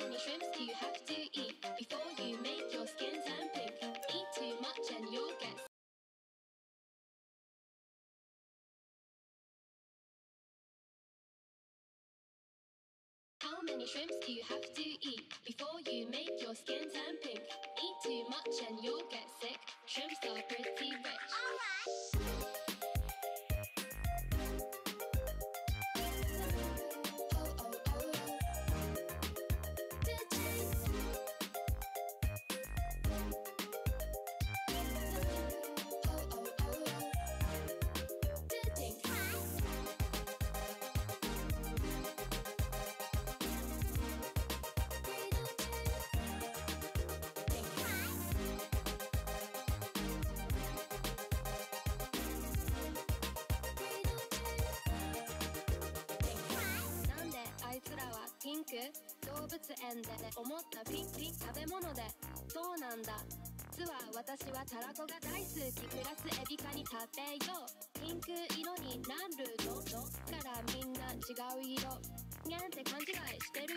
many shrimps do you have to eat before you make your skin turn pink? Eat too much and you'll get sick. How many shrimps do you have to eat before you make your skin turn pink? Eat too much and you'll get sick. Shrimps are pretty rich.ピンク動物園で思ったピンピン食べ物でそうなんだ実は私はタラコが大好きプラスエビカニ食べようピンク色になるのからみんな違う色にゃんって勘違いしてる